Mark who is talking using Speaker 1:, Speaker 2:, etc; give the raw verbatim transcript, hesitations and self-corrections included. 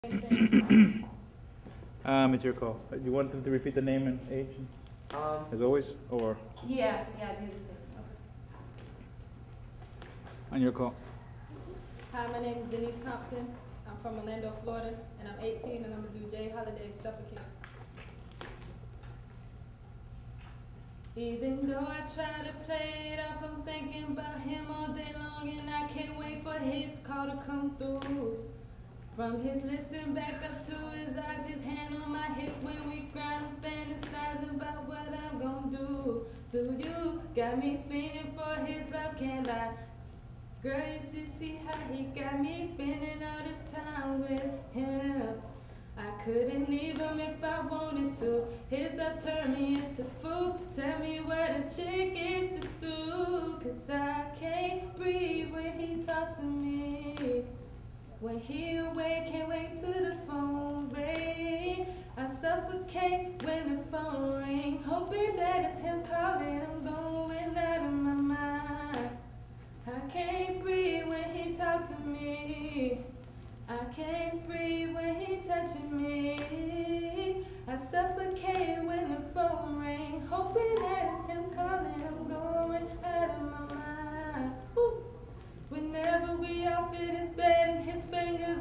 Speaker 1: Um, it's your call. Uh, You want them to repeat the name and age,
Speaker 2: Um,
Speaker 1: as always, or
Speaker 3: Yeah, yeah, do the same.
Speaker 1: on your call?
Speaker 4: Hi, my name is Denise Thompson. I'm from Orlando, Florida, and I'm eighteen, and I'm gonna do Jay Holiday's Suffocate. Even though I try to play it off, I'm thinking about him all day long, and I can't wait for his call to come through. From his lips and back up to his eyes, his hand on my hip when we grind, I'm fantasizing about what I'm gonna do to you. Got me feeling for his love, can't lie. Girl, you should see how he got me spending all this time with him. I couldn't leave him if I wanted to. His love turned me into fool. Tell me what a chick is to do, 'cause I can't breathe when he talks to me. When he away, can't wait till the phone ring. I suffocate when the phone ring, hoping that it's him calling. I'm going out of my mind. I can't breathe when he talks to me. I can't breathe when he touching me. I suffocate when the phone ring, hoping that it's him calling. I'm going out of my mind. Woo. Whenever we off in his bed and his fingers